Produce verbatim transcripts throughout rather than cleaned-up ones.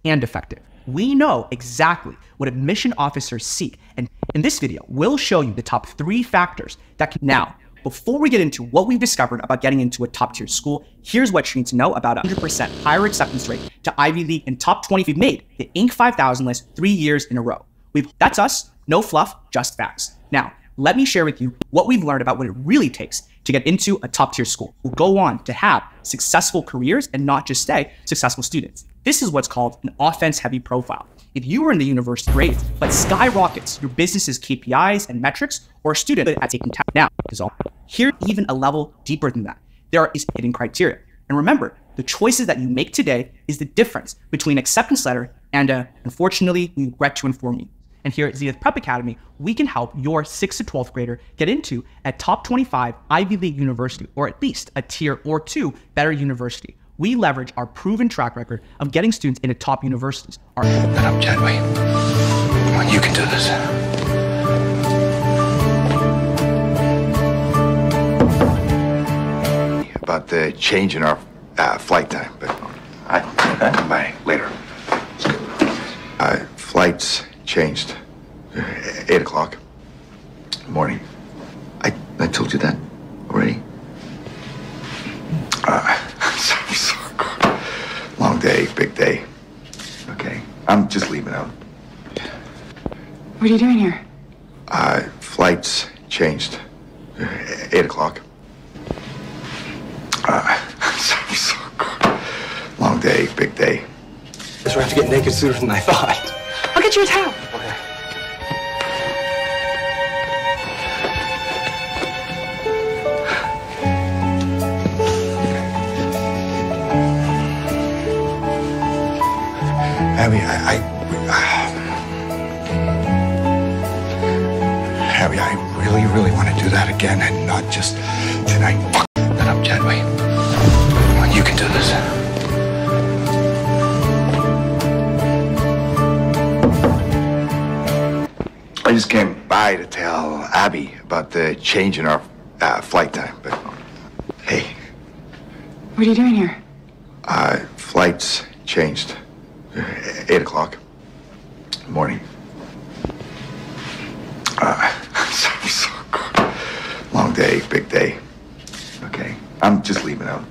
and effective. We know exactly what admission officers seek, and in this video, we'll show you the top three factors that can. Now, before we get into what we've discovered about getting into a top-tier school, here's what you need to know about a one hundred percent higher acceptance rate to Ivy League and top twenty. We've made the Inc five thousand list three years in a row. We've That's us, no fluff, just facts. Now, let me share with you what we've learned about what it really takes to get into a top-tier school. We'll go on to have successful careers and not just stay successful students. This is what's called an offense-heavy profile. If you were in the university grades, but skyrockets your business's K P Is and metrics, or a student at taking time now, is all. Here, even a level deeper than that, there is hidden criteria. And remember, the choices that you make today is the difference between acceptance letter and a, unfortunately, we regret to inform you. And here at Zenith Prep Academy, we can help your sixth to twelfth grader get into a top twenty-five Ivy League university, or at least a tier or two better university. We leverage our proven track record of getting students into top universities. Our Get up, Chadway. Come on, you can do this. About the change in our uh, flight time, but I come by later. Uh, flights changed. Uh, Eight o'clock morning. I I told you that already. Uh, so, so good. Long day, big day. Okay, I'm just leaving out. What are you doing here? Uh, flights changed. Uh, Eight o'clock. Uh, so, so good. Long day, big day. Guess we have to get naked sooner than I thought. I'll get you a towel. Okay. Abby, I, I, Abby, I really, really want to do that again, and not just tonight. Get up, Chadway. Come on, you can do this. I just came by to tell Abby about the change in our uh, flight time, but hey, What are you doing here? uh, flights changed. Uh, Eight o'clock morning. Uh, so, so good. Long day, big day. Okay, I'm just leaving out.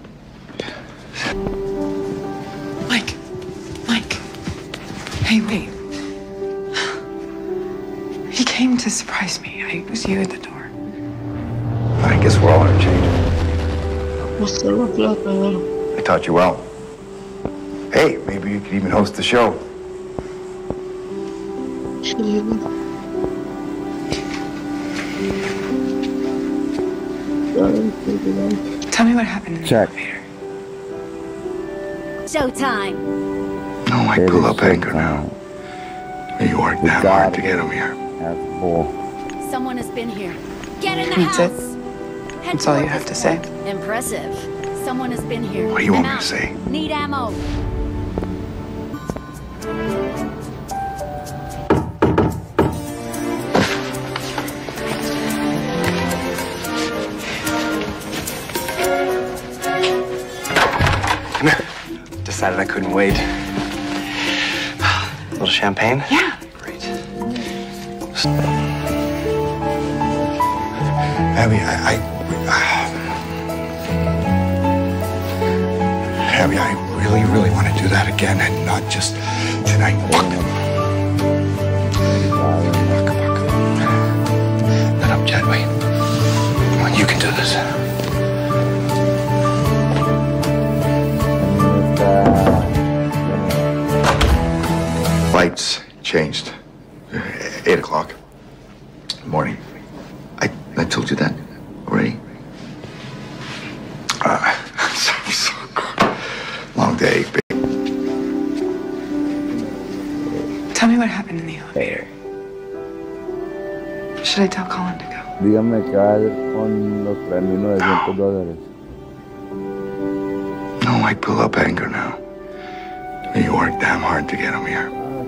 Mike. Mike. Hey, wait. He came to surprise me. I, it was you at the door. I guess we're all interchanged. What's the plata? I taught you well. Hey, maybe you could even host the show. Tell me what happened in the Check. elevator. Showtime. No, I pull up anchor now. You worked that hard to get him here. That's four. Someone has been here. Get in the That's it? house. Head That's all toward you have this to say? door. Impressive. Someone has been here. What do you want I'm me to out. say? Need ammo. Come here. Decided I couldn't wait. A little champagne? Yeah. Great. Abby, I, I, Abby, I really, really want to do that again, and not just tonight. Get up, Chadway. Come on, you can do this. Flights changed. Uh, Eight o'clock morning. I, I told you that already. Uh, so, so good. Long day, big. Tell me what happened in the elevator. Should I tell Colin to go? Dígame qué va a hacer con los tres mil novecientos dólares. No, I pull up anchor now. You worked damn hard to get him here.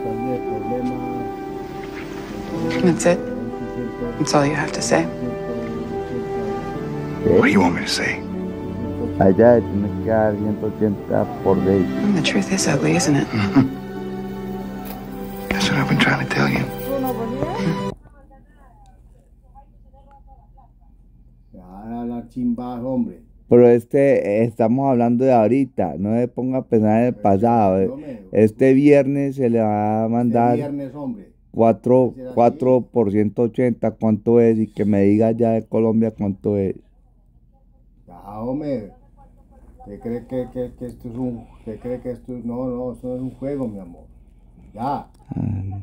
That's it? That's all you have to say? What do you want me to say? Allá tienes que dar ciento ochenta por day. And the truth is ugly, isn't it? I've been trying to tell you. Ya, la chimba, hombre. Pero este, eh, estamos hablando de ahorita, no se ponga a pensar en el pasado. eh. Este viernes se le va a mandar Este viernes, hombre. cuatro, cuatro por ciento ochenta, ¿cuánto es? Y que me diga ya de Colombia cuánto es. Ya, hombre. ¿Qué cree que, que, que esto es un... ¿Qué cree que esto es... No, no, esto no es un juego, mi amor. Ya. Ah.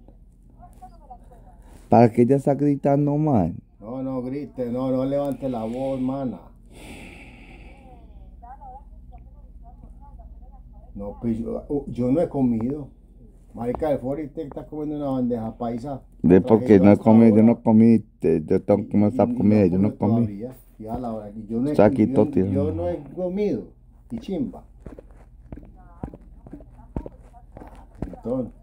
¿Para qué ella está gritando, man? No, no grite, no, no levante la voz, mana. No, pues yo, uh, yo no he comido. Marica, el Fori te está comiendo una bandeja paisa. De porque no he hasta comido, yo ahora. no comí, te- yo tengo que comer esta Y- y comida, yo no come comí. todavía. Y a la hora que yo no he, Está aquí yo, todo tirado. yo no he comido. Y chimba. Entonces.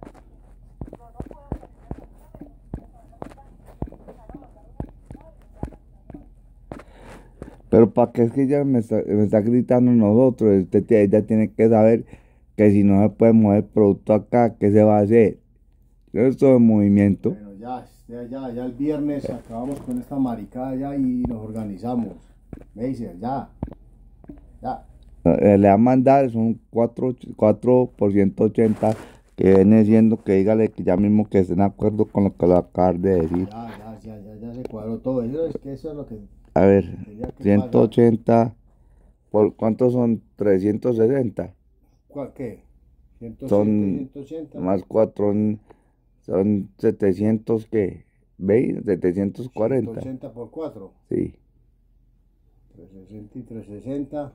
Pero ¿para qué es que ella me está, me está gritando nosotros? Usted, tie- ella tiene que saber que si no se puede mover el producto acá, ¿qué se va a hacer? Yo estoy en movimiento. Bueno, ya, ya, ya, ya el viernes acabamos con esta maricada ya y nos organizamos. Me dice, ya. Ya. Eh, Le va a mandar, son cuatro por ciento ochenta, que viene siendo que dígale que ya mismo que estén de acuerdo con lo que le acabo de decir. Ya, ya, ya, ya, ya se cuadró todo. Eso es que eso es lo que. A ver, Tenía que ciento ochenta, ¿por cuántos son? trescientos sesenta. ¿Cuál qué? ciento Son ciento ochenta. más cuatro, son setecientos, ¿qué? ¿veinte? setecientos cuarenta. ciento ochenta por cuatro. Sí. trescientos sesenta y trescientos sesenta.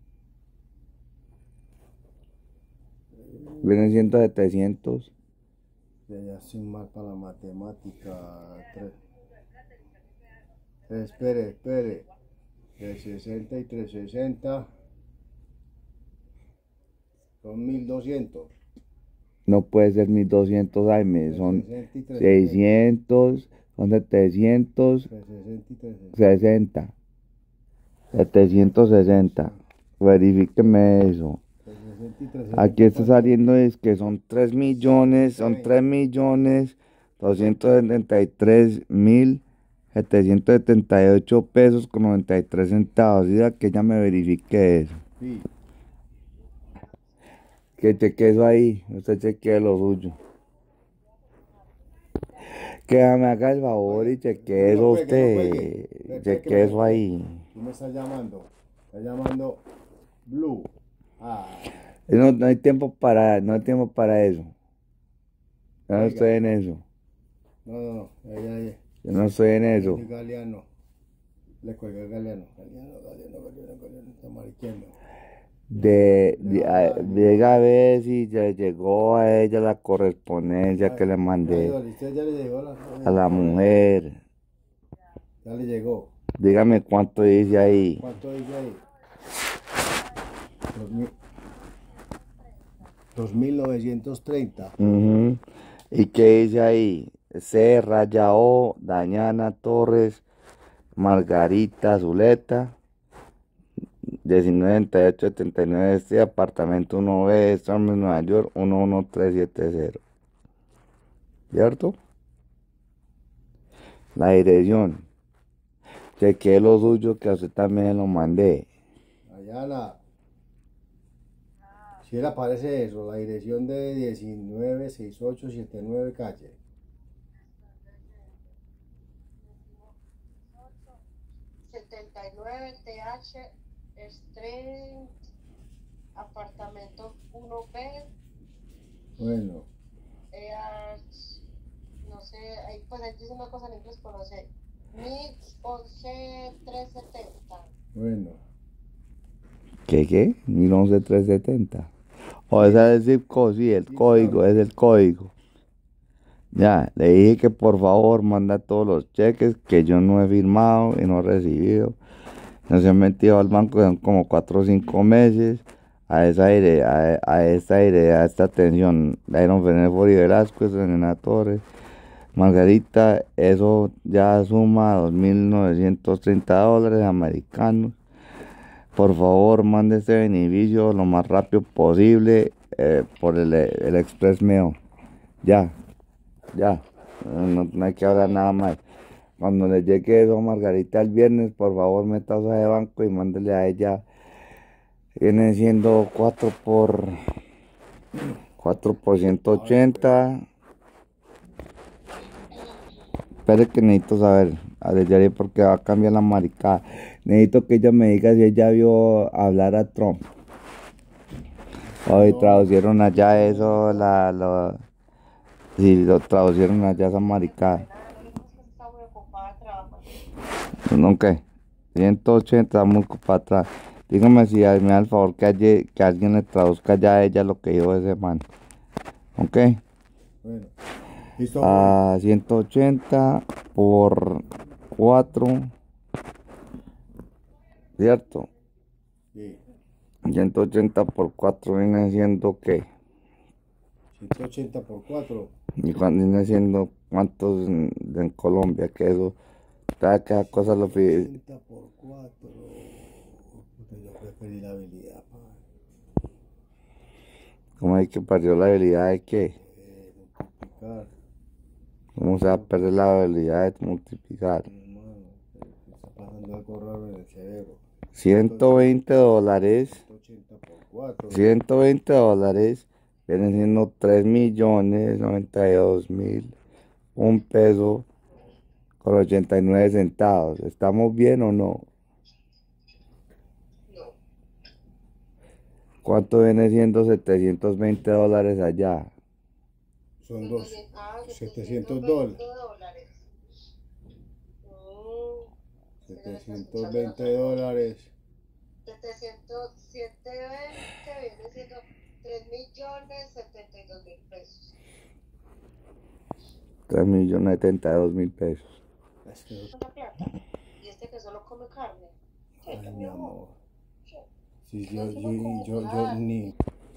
Vienen siendo setecientos. Ya, ya sin mal para la matemática. Tres. Espere, espere. trescientos sesenta y trescientos sesenta. Son mil doscientos. No puede ser mil doscientos, Jaime. Son trescientos sesenta y trescientos seiscientos, son setecientos sesenta y trescientos sesenta. setecientos sesenta. Verifíqueme eso. Aquí está saliendo es que son tres millones, son tres millones doscientos setenta y tres mil setecientos setenta y ocho pesos con noventa y tres centavos. Diga que ella me verifique eso. Sí. Que cheque eso ahí, usted chequee lo suyo. Que me haga el favor y cheque eso usted. Cheque eso ahí. ¿Quién me está llamando? Está llamando Blue. Ah. No, no hay tiempo para, no hay tiempo para eso. Yo no Oiga. estoy en eso. No, no, no. Ya, ya, ya. Yo no estoy en eso. El Galeano. Le cuelga el Galeano. Galeano, Galeano, Galeano, Galeano. Está mariqueando. De, de a, llega a ver si ya llegó a ella la correspondencia que le mandé ¿Usted ya le llegó la, a la mujer. Ya le llegó. Dígame cuánto dice ahí. ¿Cuánto dice ahí? Dos mil- dos mil novecientos treinta. Ujú. ¿Y qué dice ahí? C. Rayao, Dañana Torres, Margarita Zuleta, diecinueve noventa y ocho setenta y nueve, este apartamento uno B, Storm, Nueva York, uno uno tres siete cero. ¿Cierto? La dirección. Chequeé lo suyo que a usted también lo mandé. Ayala. Si le aparece eso, la dirección de diecinueve sesenta y ocho setenta y nueve calle. setenta y nueve T H Street, apartamento uno B, Bueno, eh, no sé, ahí pues ahí dice una cosa en inglés, pero no sé, mil once trescientos setenta. bueno. ¿Qué qué? mil once trescientos setenta. O esa es el zip code, sí, el código, es el código. Ya, le dije que por favor manda todos los cheques que yo no he firmado y no he recibido. No se han metido al banco, son como cuatro o cinco meses. A esa aire, a, a esta aire, a esta atención, Iron Fenefori Velasco, Elena Torres, Margarita, eso ya suma dos mil novecientos treinta dólares americanos. Por favor, mande este beneficio lo más rápido posible eh, por el, el Express Mail. Ya. Ya, no, no hay que hablar nada más. Cuando le llegue eso a Margarita el viernes, por favor, meta hoja de banco y mándele a ella. Viene siendo cuatro por cuatro por ciento ochenta. Espere que necesito saber, a ver, porque va a cambiar la maricada. Necesito que ella me diga si ella vio hablar a Trump. Hoy traducieron allá eso, la, lo, si lo traducieron allá esa maricada. Está muy ocupada trabajando. ¿No qué? ciento ochenta, muy para atrás. Dígame si me da el favor que, ayer- que alguien le traduzca ya a ella lo que dijo ese man. ¿Ok? Bueno, listo. A ciento ochenta por cuatro. ¿Cierto? Sí. ciento ochenta por cuatro viene siendo ¿qué? ciento ochenta por cuatro. Y cuando viene siendo cuántos en, en Colombia, que eso, cada, cada cosa lo pide. ochenta por cuatro. Puta, yo preferí la habilidad, pa. ¿Cómo hay que perder la habilidad de qué? Eh, multiplicar. ¿Cómo se va a perder la habilidad de multiplicar? Hermano, eh, me está pasando algo raro en el cerebro. ciento veinte dólares. ciento ochenta por cuatro. ciento veinte dólares vienen siendo tres millones noventa y dos mil, un peso con ochenta y nueve centavos. ¿Estamos bien o no? No. ¿Cuánto viene siendo setecientos veinte dólares allá? Son dos. Ah, setecientos dólares. dólares. Mm, setecientos veinte dólares. setecientos, setecientos veinte viene siendo tres millones setenta y dos mil pesos. tres millones setenta y dos mil pesos. Es que, Esa plata. Y este que solo come carne. ay, mi amor. Sí. Si yo, yo, yo, yo ni.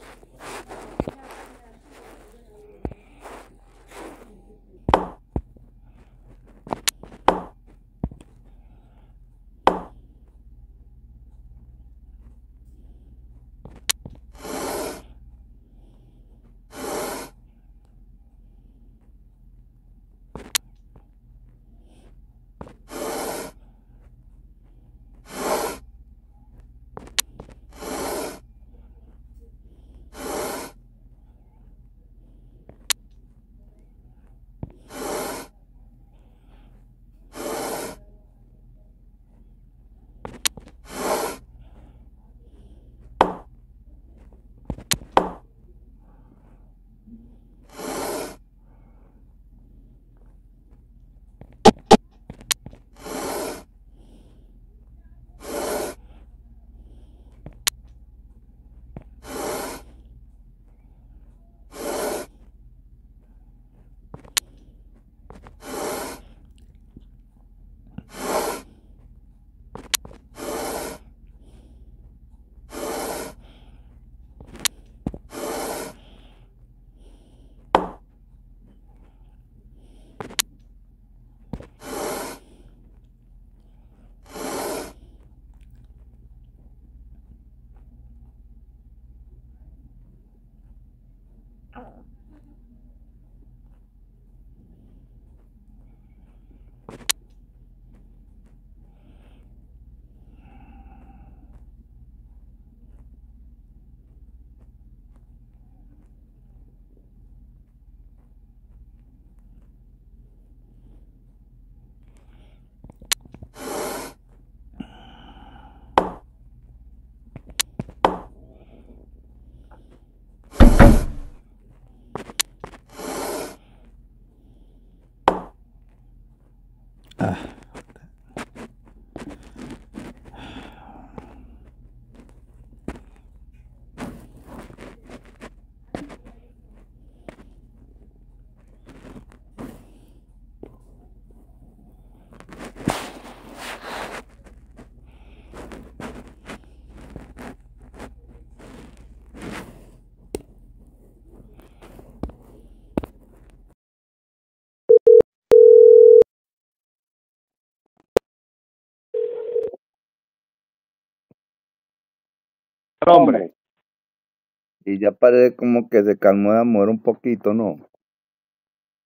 Hombre. Y ya parece como que se calmó de amor un poquito, ¿no?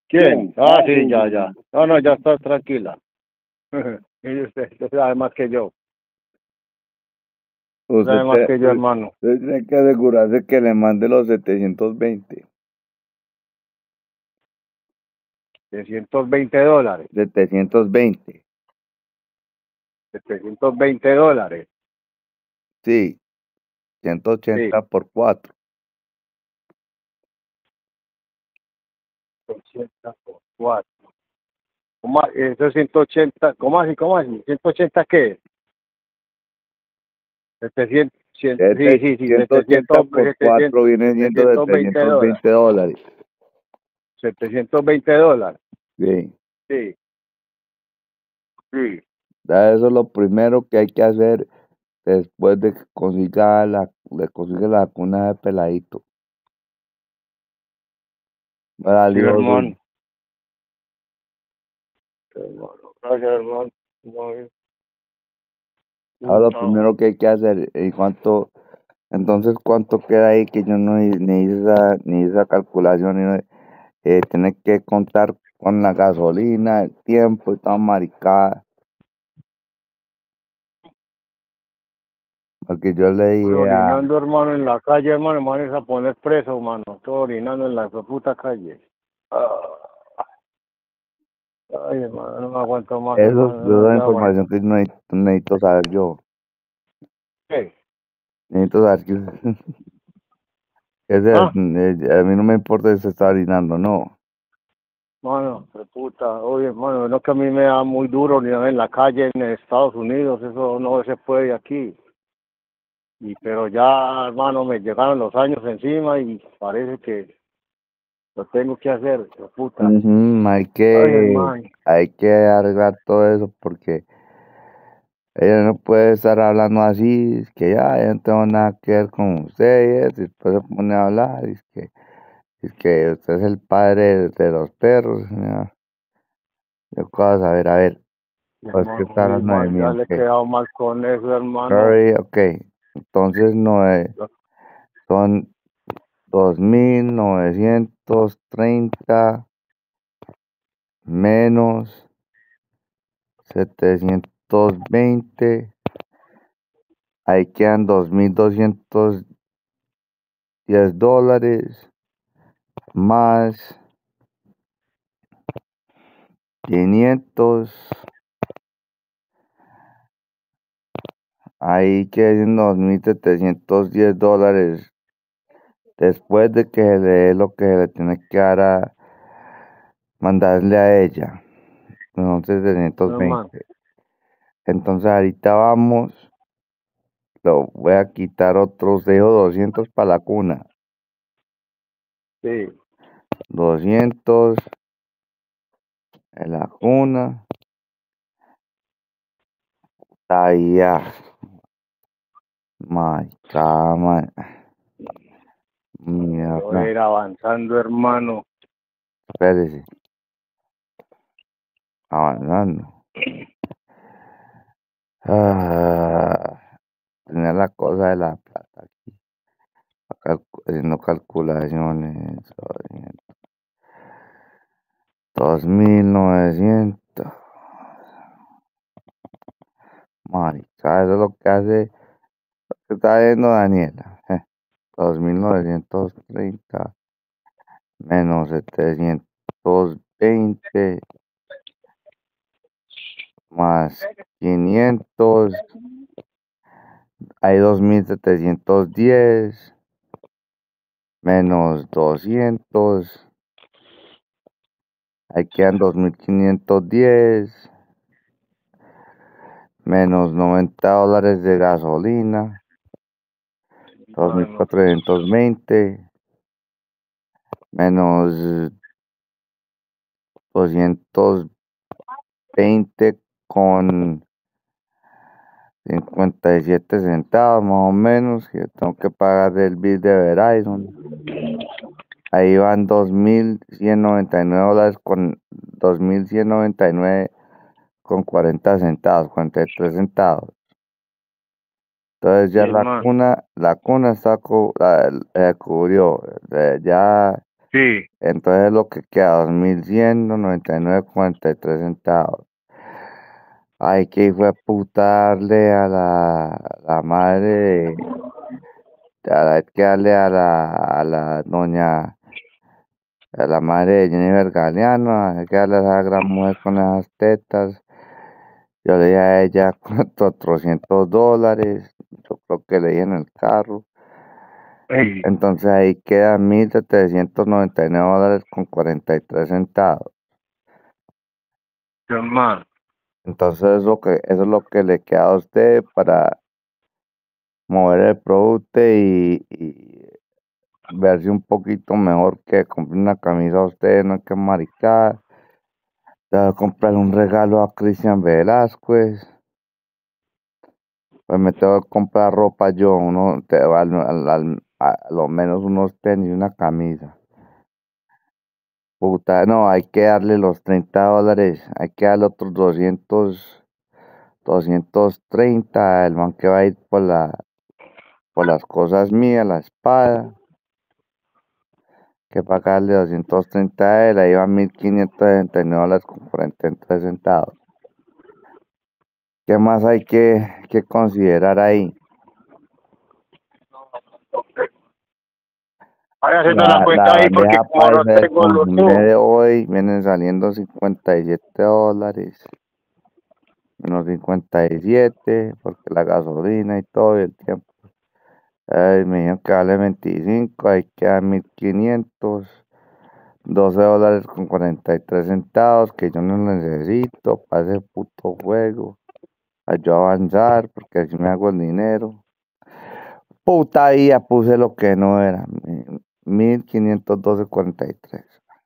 ¿Quién? Ah, sí, ya, ya. No, no, ya estás tranquila. Y usted, usted sabe más que yo. Usted, Sabe más te- que yo, hermano. usted tiene que asegurarse que le mande los setecientos veinte. setecientos veinte dólares. setecientos veinte. setecientos veinte dólares. Sí. ciento ochenta Sí. por cuatro. ochenta por cuatro. ¿Cómo, a- eso es ciento ochenta? ¿Cómo así? ¿Cómo así? ¿ciento ochenta qué? setecientos, cien, sí, sí, sí, ciento ochenta setecientos, por setecientos, cuatro viene siendo setecientos veinte setecientos dólares. veinte dólares. setecientos veinte dólares. Sí. Sí. Sí. Ya eso es lo primero que hay que hacer después de que consiga la, de consiga la vacuna de peladito. Para Sí, Dios, hermano. Hermano. Gracias, hermano. No, ahora lo no. primero que hay que hacer, ¿y cuánto? Entonces, ¿cuánto queda ahí que yo no hi- ni hice esa, ni hice esa calculación? Y no- eh, tiene que contar con la gasolina, el tiempo y toda maricada. Porque yo le Estoy dije a... orinando, hermano, en la calle, hermano, me van a poner preso, hermano. Estoy orinando en la puta calle. Ah. Ay, hermano, no me aguanto más, Eso es hermano, no, la no aguanto. información que yo necesito, necesito saber yo. ¿Qué? Necesito saber que... que sea, Ah, eh, a mí no me importa si se está orinando, no. mano, de puta. Oye, hermano, no que a mí me da muy duro orinar en la calle en Estados Unidos, eso no se puede aquí. Y pero ya, hermano, me llegaron los años encima y parece que lo tengo que hacer, de puta. Ujú, hay Ay, que, hermano. hay que arreglar todo eso porque ella no puede estar hablando así, es que ya, ya no tengo nada que ver con usted y eso, y después se pone a hablar, es que, es que usted es el padre de los perros, ya. Yo puedo saber, a ver, pues que Hermano, está muy hablando de mal, mí, ya le he ok. quedado mal con eso, hermano. Sorry, ok, entonces no es, son dos mil novecientos treinta menos setecientos veinte, ahí quedan dos mil doscientos diez dólares más quinientos, ahí quedan dos mil setecientos diez dólares después de que se le dé lo que se le tiene que dar a mandarle a ella, son Hermano, setecientos veinte. Entonces ahorita vamos, lo voy a quitar otros, dejo doscientos para la cuna, sí. doscientos en la cuna, ahí ya, my God, man. Yo voy a Mierda, ir avanzando, hermano. espérese, avanzando. Ah, tenía la cosa de la plata aquí, calcu- haciendo calculaciones, dos mil novecientos, marica, eso es lo que hace, ¿qué está viendo Daniela? Eh, dos mil novecientos treinta menos setecientos veinte más quinientos, hay dos mil setecientos diez menos doscientos, ahí quedan dos mil quinientos diez menos noventa dólares de gasolina, dos mil Bueno, cuatrocientos veinte menos doscientos veinte con cincuenta y siete centavos más o menos, que tengo que pagar del bill de Verizon. Ahí van dos mil ciento noventa y nueve dólares con dos mil ciento noventa y nueve con cuarenta centavos, cuarenta y tres centavos. Entonces sí, ya la hermano. cuna, la cuna está cu- la- eh, cubrió, eh, ya, Sí. Entonces lo que queda, dos mil ciento noventa y nueve con cuarenta y tres centavos. Hay que hijo de puta darle a la, la madre, de- a la- hay que darle a la, a la doña, a la madre de Jennifer Galeano, hay que darle a esa gran mujer con esas tetas. Yo le dije a ella cuatrocientos dólares, yo creo que le dije en el carro. Ey, Entonces ahí quedan mil setecientos noventa y nueve dólares con cuarenta y tres centavos. hermano. Entonces eso, que, eso es lo que le queda a usted para mover el producto y, y verse un poquito mejor que comprar una camisa a usted, no hay que maricar. Te voy a comprar un regalo a Cristian Velázquez. Pues me tengo que comprar ropa yo, uno, te, al, al- al- a lo menos unos tenis y una camisa. Puta, no, hay que darle los treinta dólares, hay que darle otros doscientos, doscientos treinta, el man que va a ir por la, por las cosas mías, la espada, que pagarle doscientos treinta a él, ahí van mil quinientos sesenta y nueve dólares con cuarenta y tres centavos. ¿Qué más hay que, que considerar ahí? Vaya haciendo la La, cuenta la ahí porque bandeja como no paisa de tengo los consumidor dos. de hoy vienen saliendo cincuenta y siete dólares, menos cincuenta y siete, porque la gasolina y todo y el tiempo. Ay, me dijeron que vale veinticinco, ahí quedan mil quinientos, doce dólares con cuarenta y tres centavos, que yo no necesito para ese puto juego, para yo avanzar, porque así me hago el dinero. Puta día puse lo que no era, mil quinientos doce cuarenta y tres.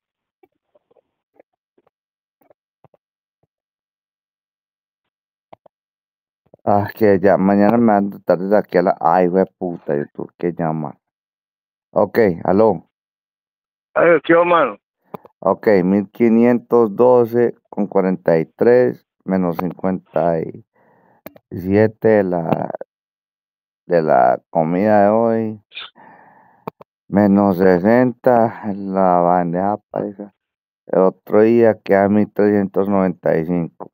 Ah, que ya, mañana me van a tratar desde aquí a la... Ay, güey, puta, yo tuve que llamar. Ok, aló. Ay, ¿qué, hermano? Ok, mil quinientos doce con cuarenta y tres menos cincuenta y siete de la, de la comida de hoy, menos sesenta la bandeja paisa. El otro día queda mil trescientos noventa y cinco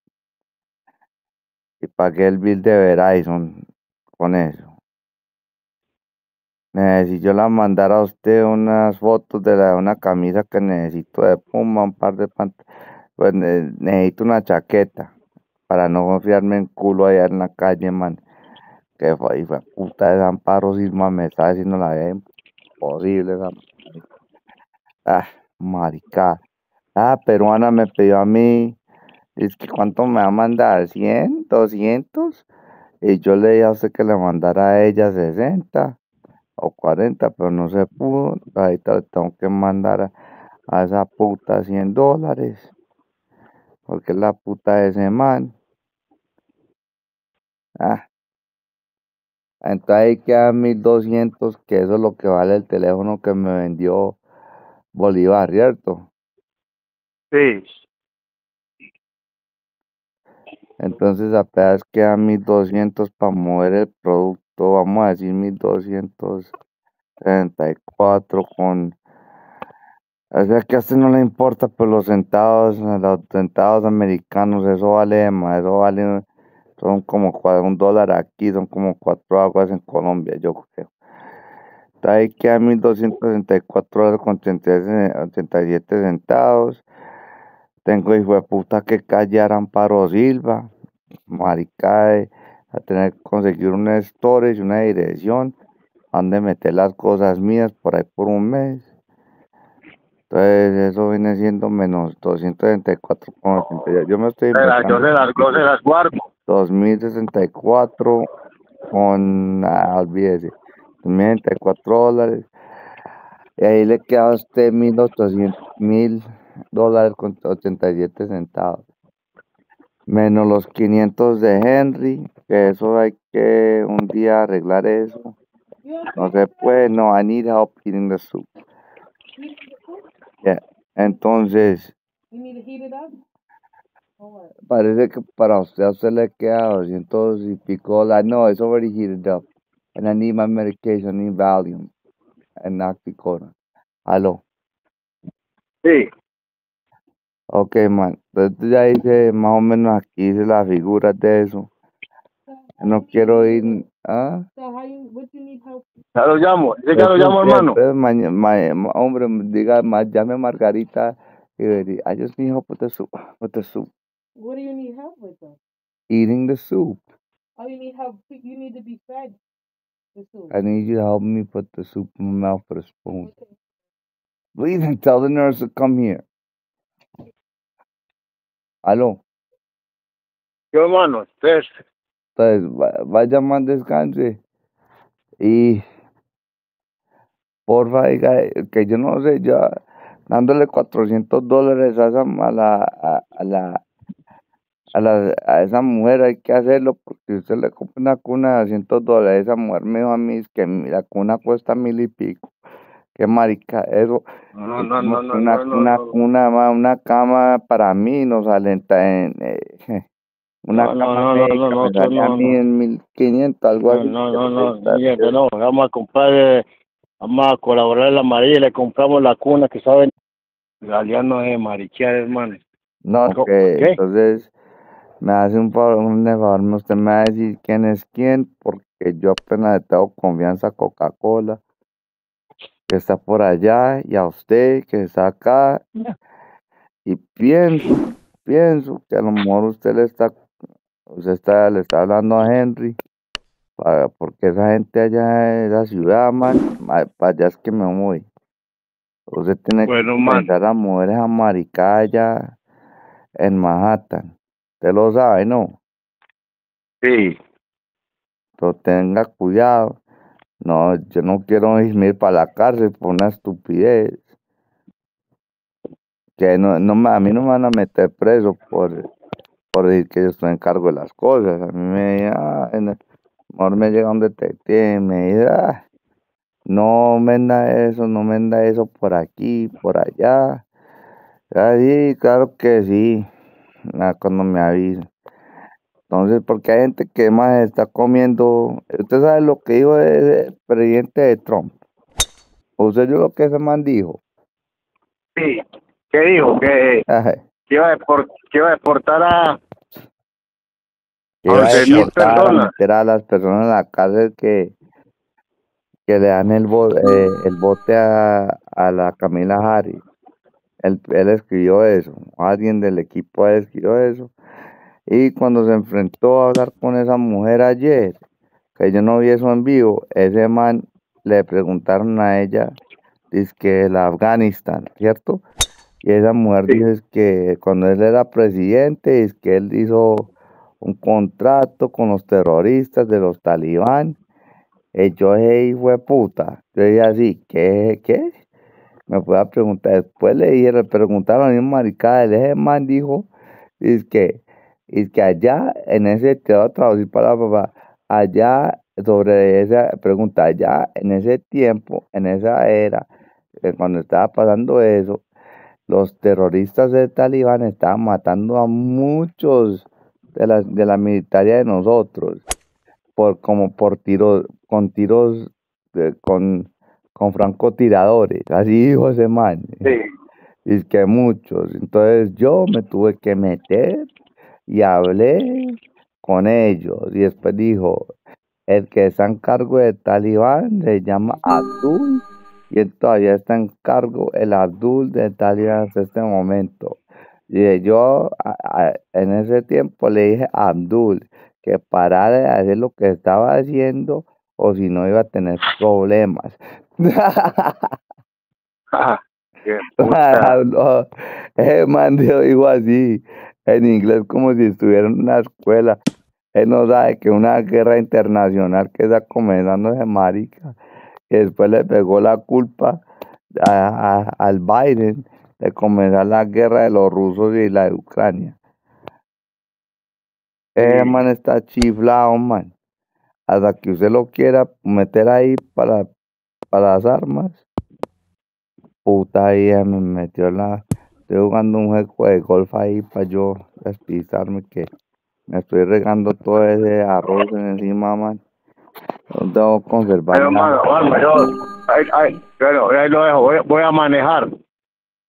y pagué el bill de Verizon con eso. Necesito yo la mandar a usted unas fotos de la, una camisa que necesito de Puma, un par de pantalones. Pues ne- necesito una chaqueta para no confiarme en culo allá en la calle, man. Que fue, fue puta de Amparo Silva, me está diciendo la vida imposible esa marica. Ah, marica. Ah, peruana me pidió a mí, es que cuánto me va a mandar, cien, doscientos. Y yo le dije a usted que le mandara a ella sesenta o cuarenta, pero no se pudo. Ahorita le tengo que mandar a, a esa puta cien dólares, porque es la puta de ese man. Ah, entonces ahí quedan mil doscientos, que eso es lo que vale el teléfono que me vendió Bolívar, ¿cierto? Sí. Entonces apenas quedan mil doscientos para mover el producto, vamos a decir mil doscientos treinta y cuatro con... O sea que a usted no le importa, pero los centavos, los centavos americanos, eso vale más, eso vale, son como cua- un dólar aquí, son como cuatro aguas en Colombia, yo creo. Entonces ahí quedan mil doscientos sesenta y cuatro dólares con ochenta y siete centavos. Tengo hijo de puta que callar a Amparo Silva, marica, de- a tener que conseguir un storage, una dirección, donde meter las cosas mías por ahí por un mes. Entonces eso viene siendo menos doscientos setenta y cuatro con ochenta y ocho. Yo me estoy Se las, yo inventando se las, yo se las guardo. dos mil sesenta y cuatro con, ah, olvídese, dos mil sesenta y cuatro dólares. Y ahí le queda a usted mil ochocientos, mil dólares con ochenta y siete centavos. Menos los quinientos de Henry, que eso hay que un día arreglar eso. No se puede, no, I need help eating the soup. Yeah. Entonces, parece que para usted, a usted le queda doscientos y pico dólares. No, it's already heated up. And I need my medication, I need Valium and Oxycodone. Aló. Sí. Ok, man. Entonces ya hice más o menos aquí, hice las figuras de eso. No quiero ir. ¿Ah? Ya lo llamo. Dice que ya lo Eso llamo, hermano. siempre, maña- ma- ma- hombre, diga, ma- llame a Margarita y diga, I just need help with the soup. With the soup. What do you need help with though? Eating the soup. Oh, you need help. You need to be fed the soup. I need you to help me put the soup in my mouth with a spoon. Please and tell the nurse to come here. Aló. Yo, hermano, usted. Entonces, va- vaya más descanse. Y porfa, diga, eh, que yo no sé, ya dándole cuatrocientos dólares a esa a la, a, a la, a la, a esa mujer hay que hacerlo porque usted le compra una cuna de doscientos dólares. Esa mujer me dijo a mí es que la cuna cuesta mil y pico. Qué marica, eso. No, es no, como no, que no, una, no, no, una no. cuna, ma- una cama para mí nos alenta en, eh, una No, no, cama no, no, médica no, me no, sale a no, mí no. en mil quinientos, algo No, así. no, que no, no no, está- fíjate, no, vamos a comprar, eh, vamos a colaborar en la María y le compramos la cuna que saben, Galeano de marichear, hermano. No, Co- que ¿Qué? entonces me hace un favor, un favor, usted me va a decir quién es quién, porque yo apenas le tengo confianza a Coca-Cola, que está por allá, y a usted, que está acá, y pienso, pienso que a lo mejor usted le está, usted está, le está hablando a Henry, para, porque esa gente allá en la ciudad, man, ma- para allá es que me voy. Usted tiene que Bueno, man. comenzar a mover esa maricada allá en Manhattan. Usted lo sabe, ¿no? Sí. Pero tenga cuidado. No, yo no quiero irme para la cárcel por una estupidez. Que no, no me- a mí no me van a meter preso por, por decir que yo estoy en cargo de las cosas. A mí me, ah, en el- mejor me llega un detective y me dice, ah, no venda eso, no venda eso por aquí, por allá. Ah, sí, claro que sí. Ah, cuando me avisen. Entonces, porque hay gente que más está comiendo. Usted sabe lo que dijo el presidente de Trump. Usted yo lo que ese man dijo. Sí. ¿Qué dijo? Que, Ay, que iba a depor- que iba a deportar a que iba a once mil deportar, a personas. meter a las personas en la cárcel que, que le dan el, bo- eh, el bote a, a la Camila Harris. Él, él escribió eso. Alguien del equipo de él escribió eso. Y cuando se enfrentó a hablar con esa mujer ayer, que yo no vi eso en vivo, ese man le preguntaron a ella, dice que el Afganistán, ¿cierto? Y esa mujer Sí. dijo es que cuando él era presidente, es que él hizo un contrato con los terroristas de los talibán. Y yo, hey, fue puta. Yo dije así, ¿qué? ¿Qué? Me fue a preguntar, después le dije, le preguntaron a mi maricada, ese man dijo, es que, es que allá, en ese, te voy a traducir para la papá, allá, sobre esa pregunta, allá, en ese tiempo, en esa era, eh, cuando estaba pasando eso, los terroristas del Talibán estaban matando a muchos de la, de la militaria de nosotros, por, como por tiros, con tiros, de- con, con francotiradores, así dijo ese man. Sí. Y es que muchos. Entonces yo me tuve que meter y hablé con ellos. Y después dijo, el que está en cargo de Talibán se llama Abdul. Y él todavía está en cargo, el Abdul de Talibán hasta este momento. Y yo a- a- en ese tiempo le dije a Abdul que parara de hacer lo que estaba haciendo o si no iba a tener problemas. Ah, qué puta. Habló, ese man dijo dijo así, en inglés como si estuviera en una escuela. Él no sabe que una guerra internacional que está comenzando ese marica. Y después le pegó la culpa a- a- al Biden de comenzar la guerra de los rusos y la de Ucrania. Ese Sí. man está chiflado, man. Hasta que usted lo quiera meter ahí para, para las armas. Puta, ahí ya me metió la... Estoy jugando un juego de golf ahí para yo despistarme que me estoy regando todo ese arroz en encima, man. No tengo que conservar Pero, nada. hermano, hermano, yo, ay, ay, pero ahí lo dejo, voy, voy a manejar.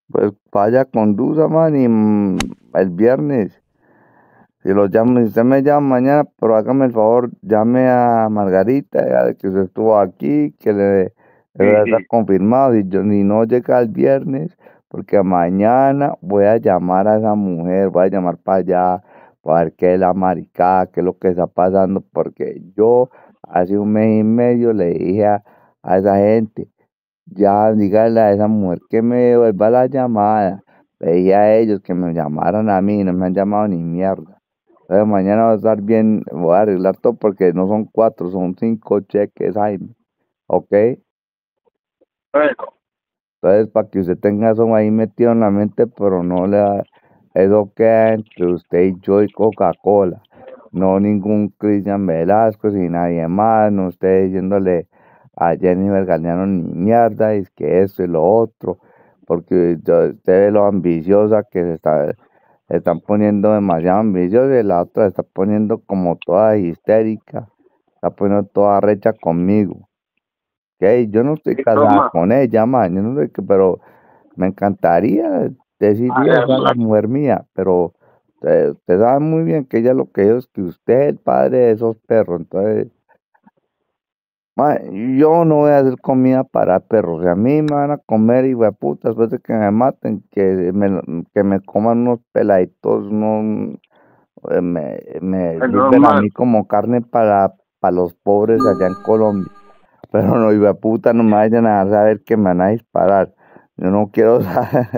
Pues vaya, conduza, man, y mm, el viernes, si lo llamo, si usted me llama mañana, pero hágame el favor, llame a Margarita, dígale que usted estuvo aquí, que le Sí, le está sí. confirmado, si yo ni no llega el viernes, porque mañana voy a llamar a esa mujer, voy a llamar para allá, para ver qué es la maricada, qué es lo que está pasando, porque yo hace un mes y medio le dije a, a esa gente, ya, dígale a esa mujer que me devuelva la llamada. Le dije a ellos que me llamaran a mí, no me han llamado ni mierda. Entonces mañana va a estar bien, voy a arreglar todo porque no son cuatro, son cinco cheques, Jaime. ¿Ok? Bueno, Entonces, para que usted tenga eso ahí metido en la mente, pero no le da, eso queda entre usted y yo y Coca-Cola. No ningún Cristian Velasco y nadie más, no usted diciéndole a Jennifer Galeano ni mierda, es que esto y lo otro, porque yo- usted ve lo ambiciosa que se está, se están poniendo demasiado ambiciosa y la otra se está poniendo como toda histérica, está poniendo toda recha conmigo. Que yo no estoy sí, casada toma. con ella, man, yo no sé qué, pero me encantaría decirle Ay, eso a la man. mujer mía, pero usted, usted sabe muy bien que ella lo que es que usted es el padre de esos perros, entonces, man, yo no voy a hacer comida para perros, si a mí me van a comer y puta, después de que me maten, que me, lo- que me coman unos peladitos, no, eh, me, me Es sirven a normal. mí como carne para, para los pobres allá en Colombia. Pero no, hijo de puta, no me vayan a dejar saber que me van a disparar. Yo no quiero saber,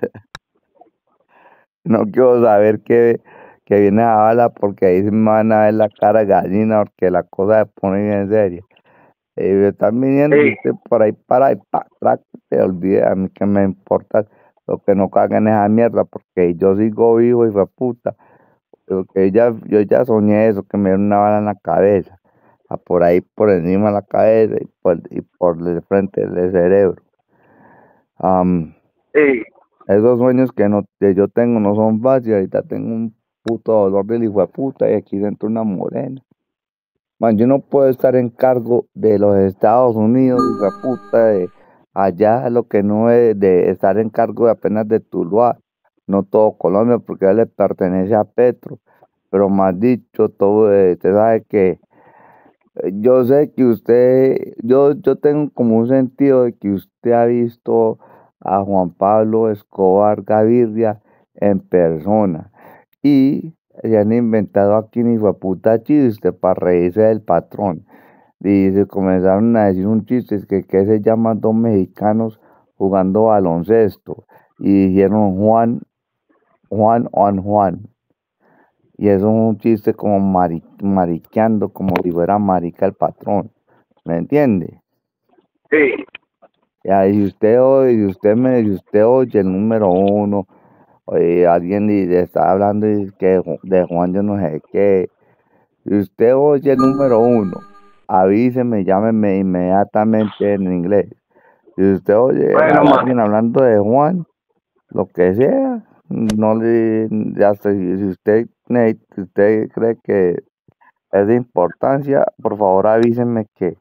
no quiero saber que, que viene a bala porque ahí se me van a ver la cara de gallina porque la cosa se pone bien seria. Eh, me están viniendo y Sí, usted por ahí para y pa, tra, se olvide a mí que me importa lo que no cagan esa mierda porque yo sigo vivo, hijo de puta. Porque ya, yo ya soñé eso, que me dieron una bala en la cabeza, a por ahí por encima de la cabeza y por, y por el frente del cerebro. Am, sí. esos sueños que, no, que yo tengo no son fáciles, ahorita tengo un puto dolor del hijo de puta y aquí dentro una morena. Man, yo no puedo estar en cargo de los Estados Unidos, hijo de puta, de allá lo que no es de estar en cargo de apenas de Tuluá, no todo Colombia, porque él le pertenece a Petro. Pero más dicho, todo, eh, usted sabe que eh, yo sé que usted, yo, yo tengo como un sentido de que usted ha visto a Juan Pablo Escobar Gaviria en persona y se han inventado aquí un hijo de puta chiste para reírse del patrón. Y se comenzaron a decir un chiste, es que, que se llaman dos mexicanos jugando baloncesto y dijeron Juan, Juan, Juan, Juan. Y eso es un chiste como mari- mariqueando, como si fuera marica el patrón. ¿Me entiende? Sí. Ya, y si usted oye, si usted me, si usted oye el número uno, oye, alguien y le está hablando y dice que Ju- de Juan yo no sé qué. Si usted oye el número uno, avíseme, llámeme inmediatamente en inglés. Si usted oye a Bueno, man. alguien hablando de Juan, lo que sea, no le, ya sé, si si usted, ne- si usted cree que es de importancia, por favor avísenme que,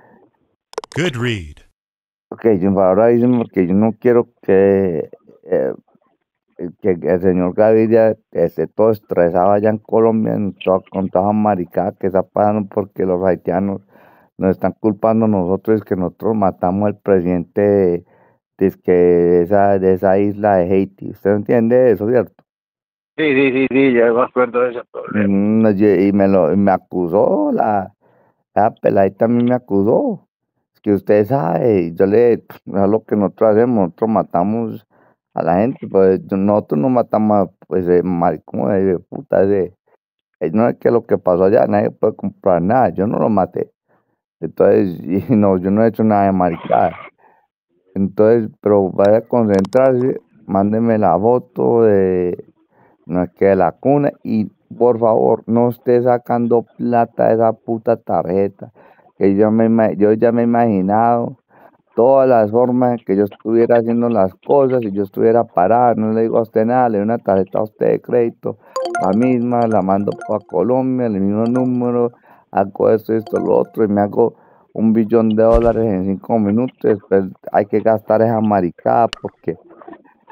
Good read. ok, yo- por favor avísenme porque yo no quiero que, eh, que el señor Gaviria esté todo estresado allá en Colombia en to- con toda esa maricada que está pasando porque los haitianos nos están culpando a nosotros, que nosotros matamos al presidente de, dizque de esa, de esa isla de Haití. ¿Usted entiende eso, cierto? Sí, sí, sí, sí, ya me acuerdo de ese problema. Mm, y y me lo y me acusó, la, la peladita a mí me acusó. Es que usted sabe, y yo le, es lo que nosotros hacemos, nosotros matamos a la gente, pues yo- nosotros no matamos a, pues, eh, maricón de puta, ese, eh, no es que lo que pasó allá, nadie puede comprar nada, yo no lo maté. Entonces, y no, yo no he hecho nada de maricada. Entonces, pero vaya a concentrarse, mándeme la foto de, no es que de la cuna y por favor no esté sacando plata de esa puta tarjeta. Que yo, me, ima- yo ya me he imaginado todas las formas en que yo estuviera haciendo las cosas y yo estuviera parado, no le digo a usted nada, le doy una tarjeta a usted de crédito, la misma, la mando para Colombia, el mismo número, hago esto, esto, lo otro y me hago un billón de dólares en cinco minutos, después hay que gastar esa maricada porque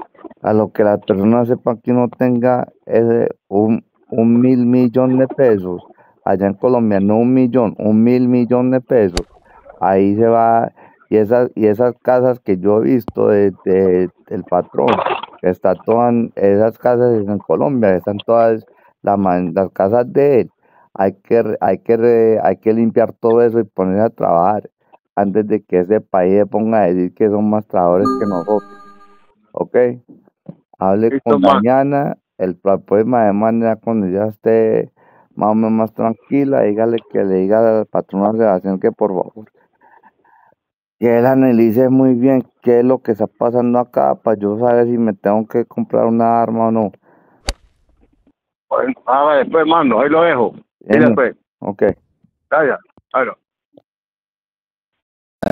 A lo que las personas sepan que uno tenga ese, un, un mil millón de pesos, allá en Colombia, no un millón, un mil millón de pesos, ahí se va, y esas, y esas casas que yo he visto de, de- del patrón, que está todas, esas casas en Colombia, están todas la man- las casas de él, hay que, re- hay que, re- hay que limpiar todo eso y ponerse a trabajar antes de que ese país se ponga a decir que son más trabajadores que nosotros, ¿ok? Hable Listo, con man. Dayana, el pro- próxima semana ya cuando ya esté más o menos más tranquila, dígale que le diga al patrón de la relación que por favor, que él analice muy bien qué es lo que está pasando acá para yo saber si me tengo que comprar una arma o no. Bueno, ah, después, mano, ahí lo dejo. Y Bien, después, ok. vaya, bueno.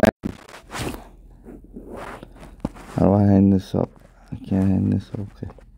How do I end this up? I can't end this up. Okay.